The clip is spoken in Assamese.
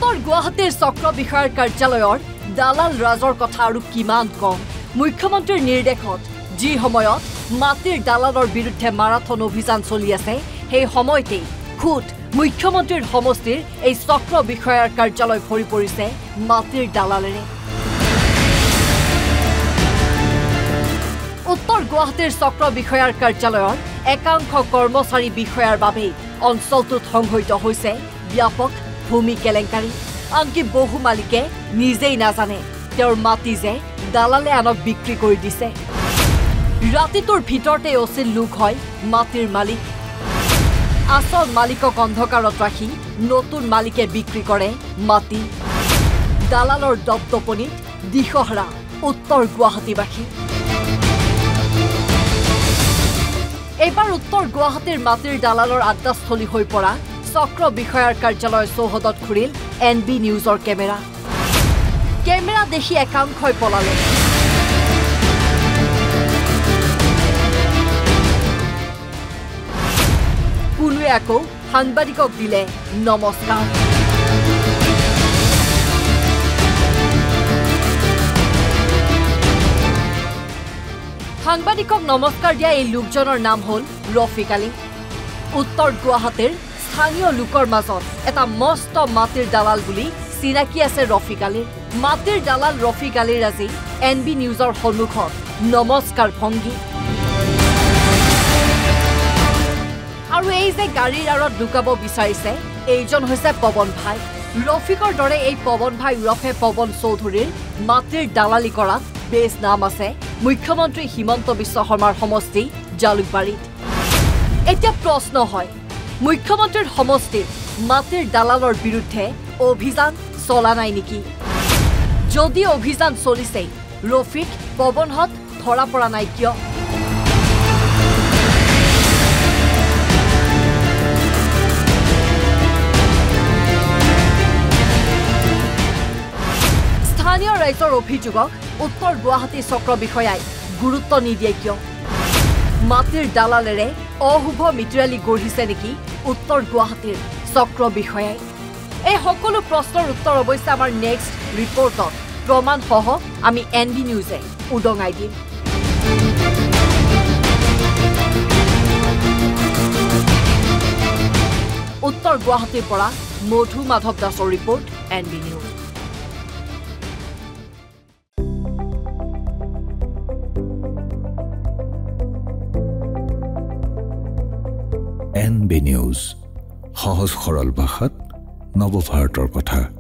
উত্তৰ গুৱাহাটীৰ চক্ৰ বিষয়াৰ কাৰ্যালয়ৰ দালাল ৰাজৰ কথা আৰু কিমান কম মুখ্যমন্ত্ৰীৰ নিৰ্দেশত যি সময়ত মাটিৰ দালালৰ বিৰুদ্ধে মাৰাথন অভিযান চলি আছে সেই সময়তেই খুদ মুখ্যমন্ত্ৰীৰ সমষ্টিৰ এই চক্ৰ বিষয়াৰ কাৰ্যালয় ভৰি পৰিছে মাটিৰ দালালেৰে উত্তৰ গুৱাহাটীৰ চক্ৰ বিষয়াৰ কাৰ্যালয়ৰ একাংশ কৰ্মচাৰী বিষয়াৰ বাবে অঞ্চলটোত সংঘটিত হৈছে ব্যাপক ভূমি কেলেংকাৰী আনকি বহু মালিকে নিজেই নাজানে তেওঁৰ মাটি যে দালালে আনক বিক্ৰী কৰি দিছে ৰাতিটোৰ ভিতৰতে অচিল লোক হয় মাটিৰ মালিক আসল মালিকক অন্ধকাৰত ৰাখি নতুন মালিকে বিক্ৰী কৰে মাটি দালালৰ দপদপনিত দিশহাৰা উত্তৰ গুৱাহাটীবাসী এইবাৰ উত্তৰ গুৱাহাটীৰ মাটিৰ দালালৰ আড্ডাস্থলী হৈ পৰা চক্ৰ বিষয়াৰ কাৰ্যালয় চৌহদত ঘূৰিল NB নিউজৰ কেমেৰা দেখি একাংশই পলালে কোনোৱে আকৌ সাংবাদিকক দিলে নমস্কাৰ সাংবাদিকক নমস্কাৰ দিয়া এই লোকজনৰ নাম হ'ল ৰফিক আলী উত্তৰ গুৱাহাটীৰ স্থানীয় লোকৰ মাজত এটা মস্ত মাটিৰ দালাল বুলি চিনাকি আছে ৰফিক আলীৰ মাটিৰ দালাল ৰফিক আলীৰ আজি NB নিউজৰ সন্মুখত নমস্কাৰ ভংগী আৰু এই যে গাড়ীৰ আঁৰত লুকাব বিচাৰিছে এইজন হৈছে পৱন ভাই ৰফিকৰ দৰে এই পৱন ভাই উৰফে পৱন চৌধুৰীৰ মাটিৰ দালালি কৰাত বেছ নাম আছে মুখ্যমন্ত্ৰী হিমন্ত বিশ্ব শৰ্মাৰ সমষ্টি জালুকবাৰীত এতিয়া প্ৰশ্ন হয় মুখ্যমন্ত্ৰীৰ সমষ্টিৰ মাটিৰ দালালৰ বিৰুদ্ধে অভিযান চলা নাই নেকি যদি অভিযান চলিছে ৰফিক পৱনহত ধৰা পৰা নাই কিয় স্থানীয় ৰাইজৰ অভিযোগক উত্তৰ গুৱাহাটী চক্ৰ বিষয়াই গুৰুত্ব নিদিয়ে কিয় মাটিৰ দালালেৰে অশুভ মিত্ৰালী গঢ়িছে নেকি উত্তৰ গুৱাহাটীৰ চক্ৰ বিষয়াই এই সকলো প্ৰশ্নৰ উত্তৰ অৱশ্যে আমাৰ নেক্সট ৰিপৰ্টত প্ৰমাণ সহ আমি NB নিউজে উদঙাই দিম উত্তৰ গুৱাহাটীৰ পৰা মধু মাধৱ দাসৰ report NB news NB news সহজ সৰল ভাষাত নৱভাৰতৰ কথা